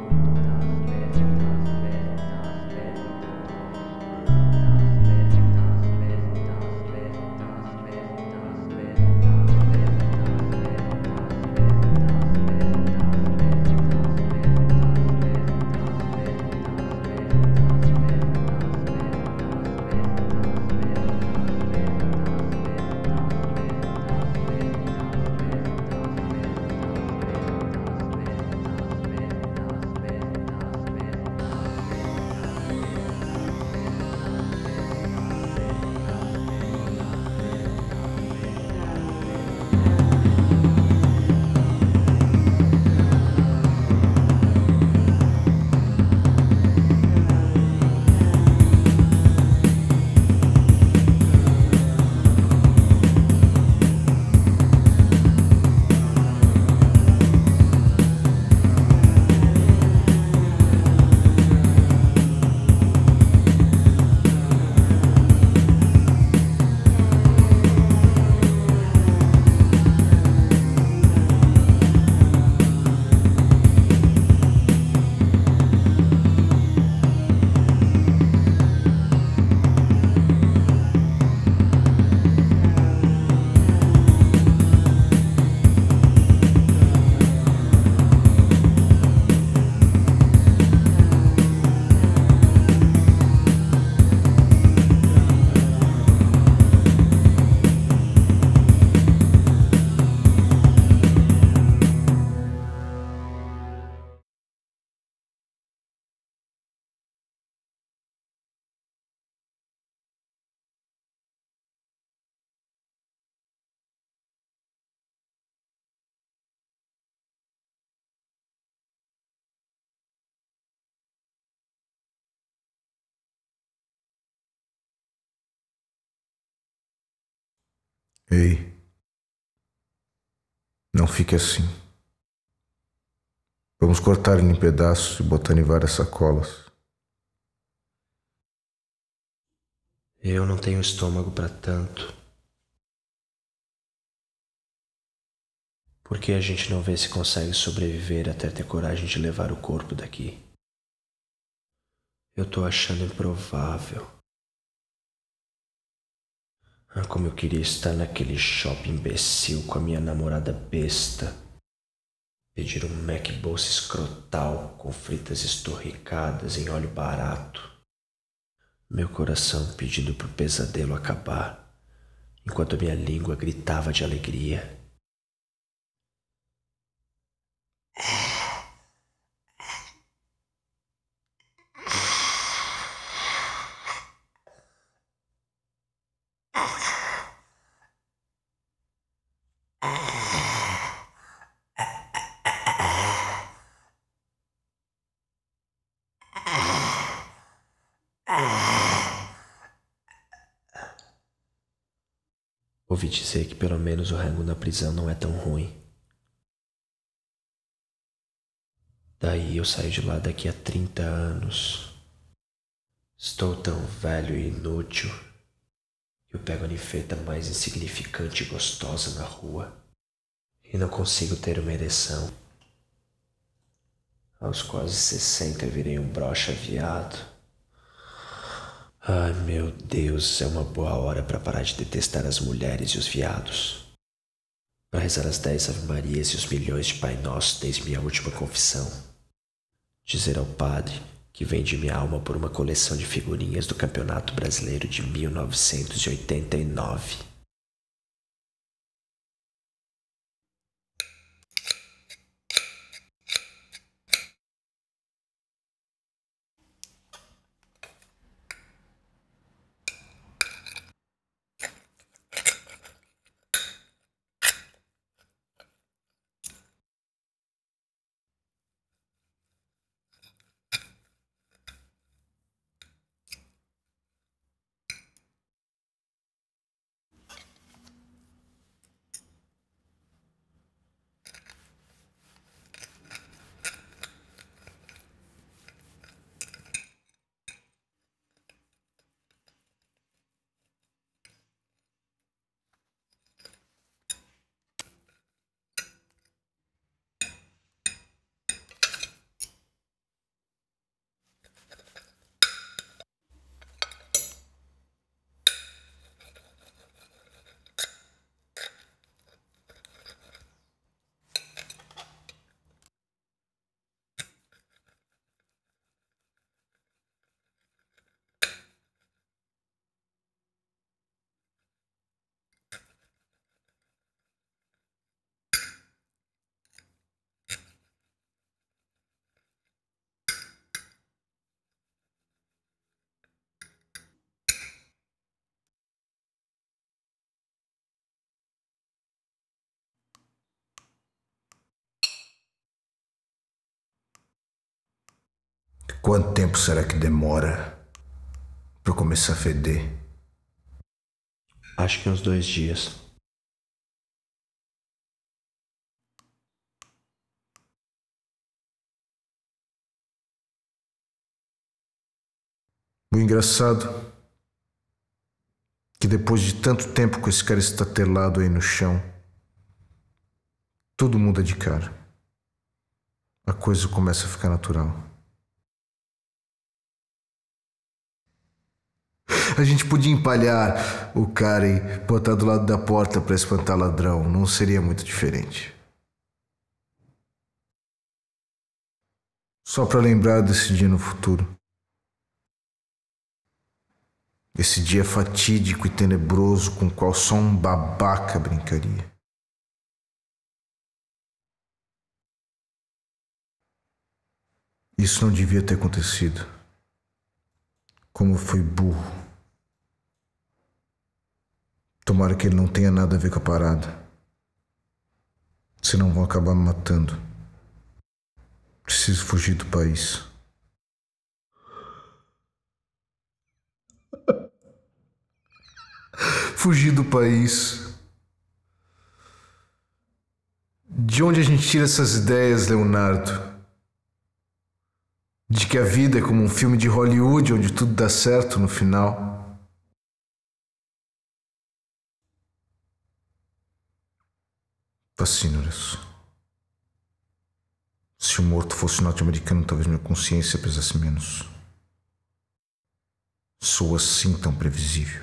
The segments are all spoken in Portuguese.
Ei, não fique assim. Vamos cortar ele em pedaços e botar em várias sacolas. Eu não tenho estômago para tanto. Por que a gente não vê se consegue sobreviver até ter coragem de levar o corpo daqui? Eu tô achando improvável. Como eu queria estar naquele shopping imbecil com a minha namorada besta. Pedir um Mac bolsa escrotal com fritas estorricadas em óleo barato. Meu coração pedindo pro pesadelo acabar, enquanto a minha língua gritava de alegria. Ouvi dizer que pelo menos o rango na prisão não é tão ruim. Daí eu saio de lá daqui a 30 anos. Estou tão velho e inútil. Eu pego a ninfeta mais insignificante e gostosa na rua e não consigo ter uma ereção. Aos quase 60 eu virei um broxa viado. Ai meu Deus, é uma boa hora para parar de detestar as mulheres e os viados. Para rezar as 10 ave-marias e os milhões de Pai Nosso desde minha última confissão. Dizer ao padre que vende minha alma por uma coleção de figurinhas do Campeonato Brasileiro de 1989. Quanto tempo será que demora pra eu começar a feder? Acho que uns 2 dias. O engraçado é que depois de tanto tempo com esse cara estatelado aí no chão, tudo muda de cara. A coisa começa a ficar natural. A gente podia empalhar o cara e botar do lado da porta pra espantar ladrão. Não seria muito diferente. Só pra lembrar desse dia no futuro. Esse dia fatídico e tenebroso com o qual só um babaca brincaria. Isso não devia ter acontecido. Como eu fui burro. Tomara que ele não tenha nada a ver com a parada. Senão vão acabar me matando. Preciso fugir do país. Fugir do país. De onde a gente tira essas ideias, Leonardo? De que a vida é como um filme de Hollywood onde tudo dá certo no final? Fascínoras. Se o morto fosse norte-americano, talvez minha consciência pesasse menos. Sou assim tão previsível.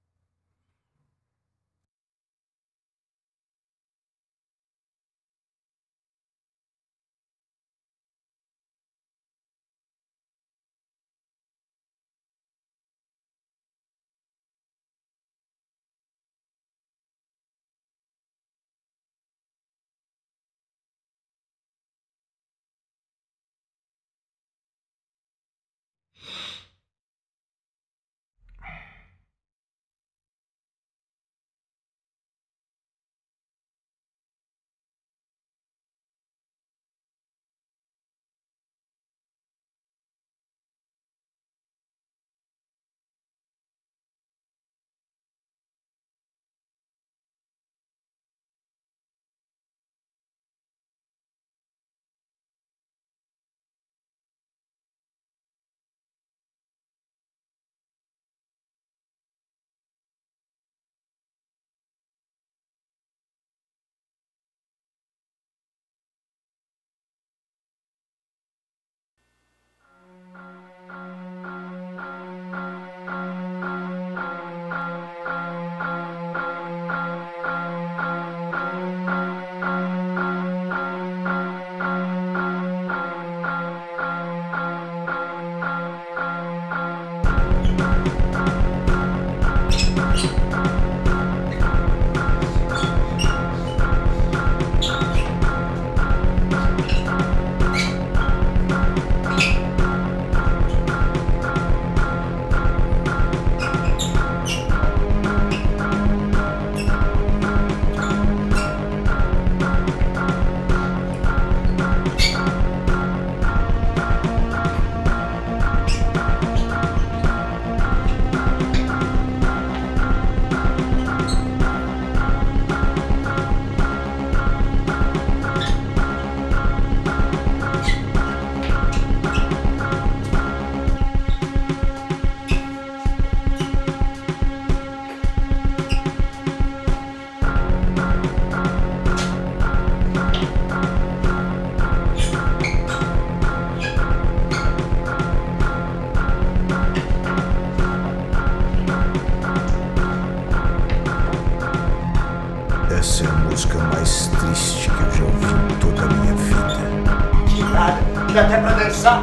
Essa é a música mais triste que eu já ouvi em toda a minha vida. Que nada, dá até pra dançar.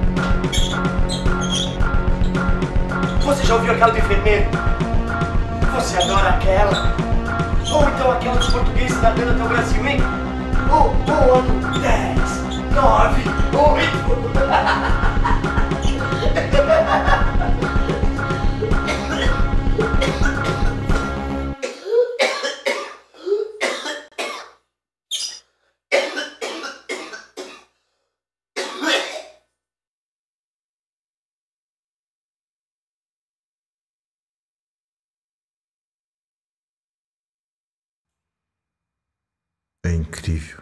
Você já ouviu aquela do enfermeiro? Você adora aquela? Ou então aquela dos portugueses nadando até o Brasil, hein? O ano 10, 9, 8. É incrível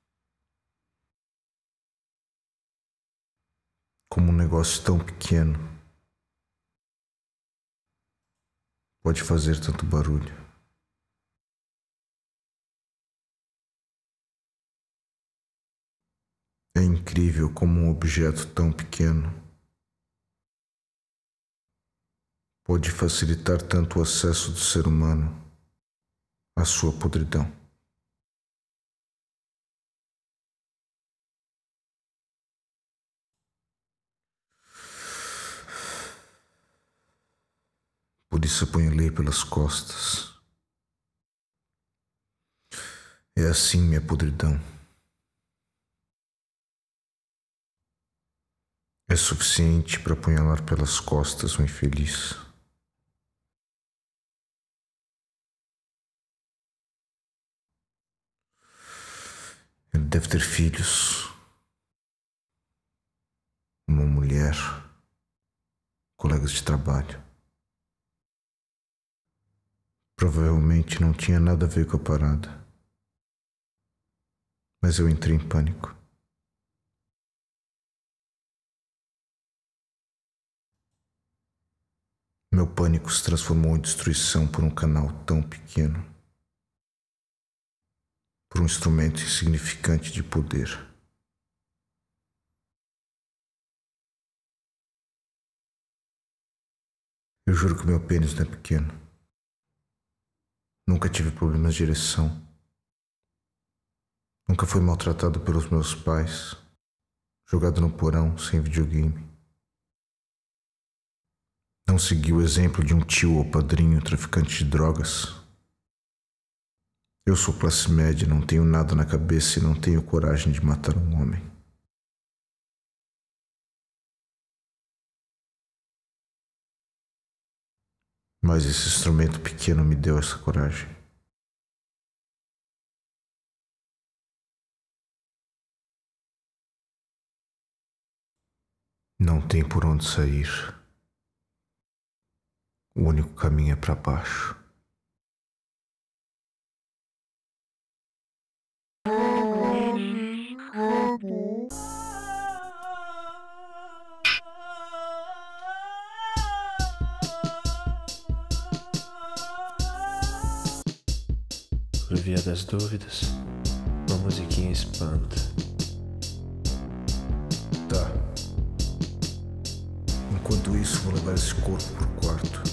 como um negócio tão pequeno pode fazer tanto barulho. É incrível como um objeto tão pequeno pode facilitar tanto o acesso do ser humano à sua podridão. Por isso apanhei pelas costas. É assim minha podridão. É suficiente para apunhalar pelas costas um infeliz. Ele deve ter filhos, uma mulher, colegas de trabalho. Provavelmente não tinha nada a ver com a parada, mas eu entrei em pânico. Meu pânico se transformou em destruição por um canal tão pequeno, por um instrumento insignificante de poder. Eu juro que meu pênis não é pequeno. Nunca tive problemas de ereção. Nunca fui maltratado pelos meus pais, jogado no porão sem videogame. Não segui o exemplo de um tio ou padrinho traficante de drogas. Eu sou classe média, não tenho nada na cabeça e não tenho coragem de matar um homem. Mas esse instrumento pequeno me deu essa coragem. Não tem por onde sair. O único caminho é para baixo. Por via das dúvidas, uma musiquinha espanta. Tá. Enquanto isso, vou levar esse corpo pro quarto.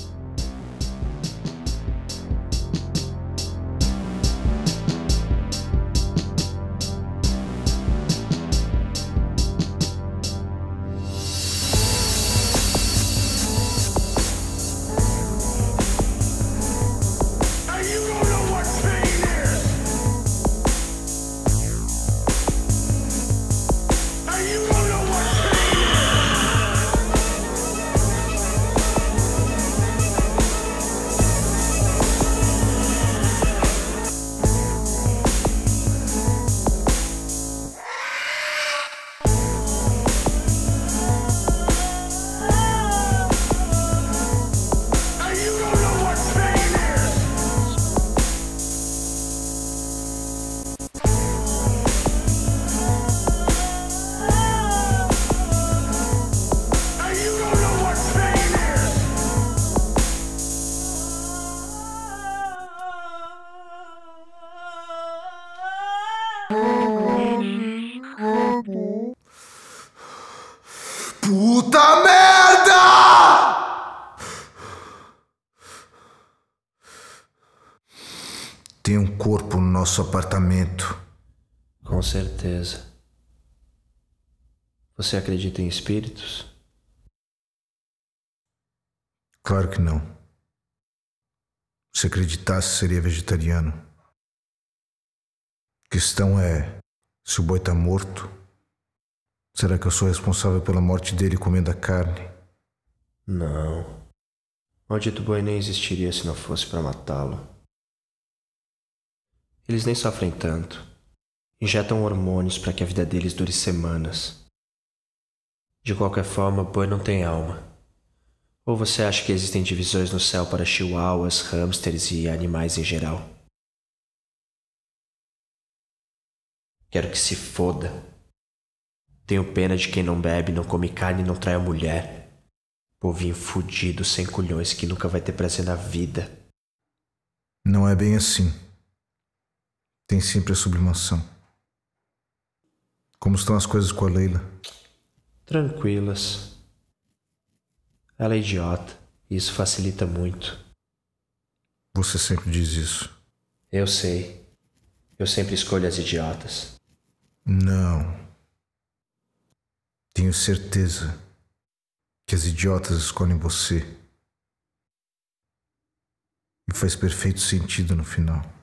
Puta merda! Tem um corpo no nosso apartamento. Com certeza. Você acredita em espíritos? Claro que não. Se acreditasse, seria vegetariano. A questão é, se o boi tá morto, será que eu sou responsável pela morte dele comendo a carne? Não. O maldito boi nem existiria se não fosse para matá-lo. Eles nem sofrem tanto. Injetam hormônios para que a vida deles dure semanas. De qualquer forma, o boi não tem alma. Ou você acha que existem divisões no céu para chihuahuas, hamsters e animais em geral? Quero que se foda. Tenho pena de quem não bebe, não come carne e não trai a mulher. Povinho fudido, sem culhões, que nunca vai ter prazer na vida. Não é bem assim. Tem sempre a sublimação. Como estão as coisas com a Leila? Tranquilas. Ela é idiota, e isso facilita muito. Você sempre diz isso. Eu sei. Eu sempre escolho as idiotas. Não. Tenho certeza que as idiotas escolhem você. E faz perfeito sentido no final.